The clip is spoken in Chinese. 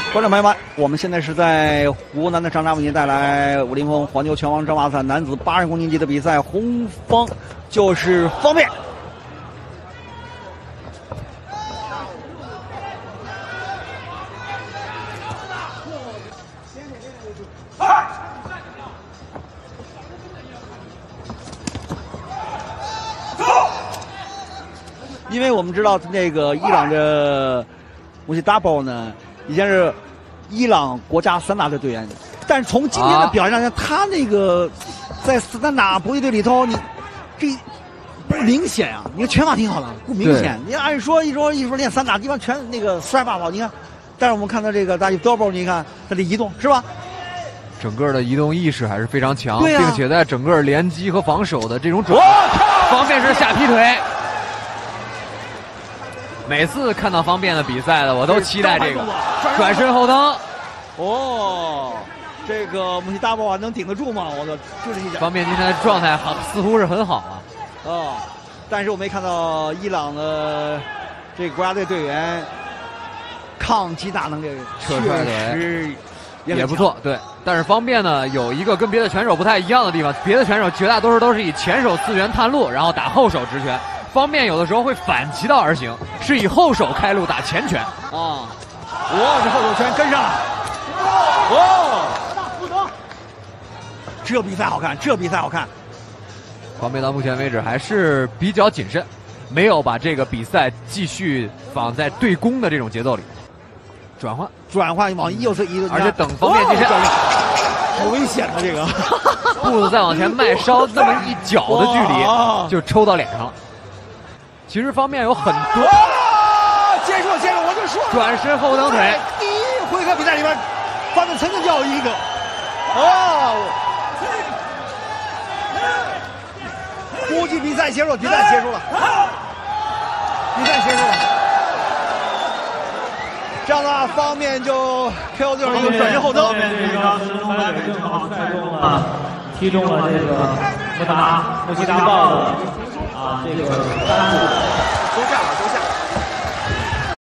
观众朋友们，我们现在是在湖南的张家为您带来武林风黄牛拳王争霸赛男子80公斤级的比赛，红方就是方便。因为我们知道那个伊朗的穆希达包呢，以前是伊朗国家散打队队员，但是从今天的表现上，他那个在散打搏击队里头，你这不明显啊！你看拳法挺好的，不明显。你按说一说练散打，地方全那个摔霸宝，你看，但是我们看到这个大 double， 你看他的移动是吧？ 整个的移动意识还是非常强， 对啊、 并且在整个连击和防守的这种方便是下劈腿。每次看到方便的比赛的，我都期待这个转身后蹬。 哦，这个穆希达包能顶得住吗？我的就是一方便今天的状态好，似乎是很好啊。 哦，但是我没看到伊朗的这个国家队队员抗击大能力撤踹腿也不错，对。但是方便呢，有一个跟别的拳手不太一样的地方，别的拳手绝大多数都是以前手刺拳探路，然后打后手直拳。方便有的时候会反其道而行，是以后手开路打前拳啊！我这后手拳跟上了，哦！这比赛好看，这比赛好看。 方便到目前为止还是比较谨慎，没有把这个比赛继续放在对攻的这种节奏里。转换往右侧移， 而且等方便近身， 好危险的这个步子再往前迈，稍那么一脚的距离就抽到脸上了。其实方面有很多， 接住，我就说转身后蹬腿。 第一回合比赛里边，方面曾经叫一个，估计比赛结束了，这样的话，方面就 KO 对手一个转身后蹬。 正好踢中了这个穆希达豹的。这个3步都这样。